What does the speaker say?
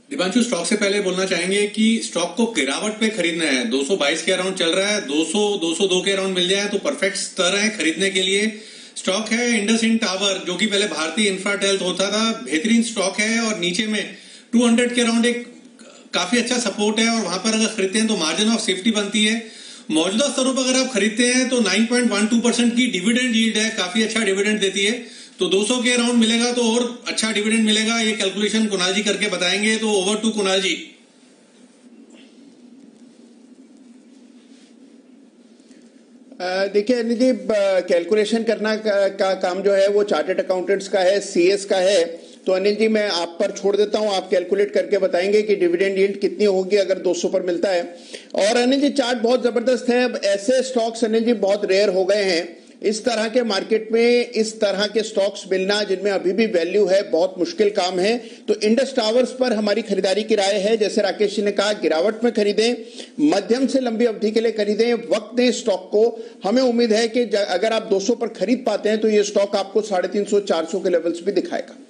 Deepanshu, stock से पहले बोलना चाहेंगे कि स्टॉक को गिरावट पे खरीदना है। 222 के अराउंड चल रहा है, 200 202 के अराउंड मिल जाए तो परफेक्ट स्तर है खरीदने के लिए। स्टॉक है इंडसइंड टावर, जो कि पहले भारतीय इंफ्राटेल होता था, बेहतरीन स्टॉक है और नीचे में 200 के अराउंड एक काफी अच्छा सपोर्ट है और वहां पर अगर खरीदते हैं तो मार्जिन ऑफ सेफ्टी बनती है। मौजूदा स्तरों पर अगर आप खरीदते हैं तो 9.12% की डिविडेंड यील्ड है, काफी अच्छा डिविडेंड देती है। तो 200 के अराउंड मिलेगा तो और अच्छा डिविडेंड मिलेगा। ये कैलकुलेशन कुणाल जी करके बताएंगे। तो ओवर टू कुणाल जी। देखिए अनिल जी, कैलकुलेशन करना का काम जो है वो चार्टर्ड अकाउंटेंट्स का है, सीएस का है। तो अनिल जी मैं आप पर छोड़ देता हूं, आप कैलकुलेट करके बताएंगे कि डिविडेंड यील्ड कितनी होगी अगर 200 पर मिलता है। और अनिल जी चार्ट बहुत जबरदस्त है। अब ऐसे स्टॉक्स अनिल जी बहुत रेयर हो गए हैं। इस तरह के मार्केट में इस तरह के स्टॉक्स मिलना जिनमें अभी भी वैल्यू है, बहुत मुश्किल काम है। तो इंडस टावर्स पर हमारी खरीदारी की राय है, जैसे राकेश जी ने कहा, गिरावट में खरीदें, मध्यम से लंबी अवधि के लिए खरीदें, वक्त दें स्टॉक को। हमें उम्मीद है कि अगर आप 200 पर खरीद पाते हैं तो ये स्टॉक आपको 350 400 के लेवल्स भी दिखाएगा।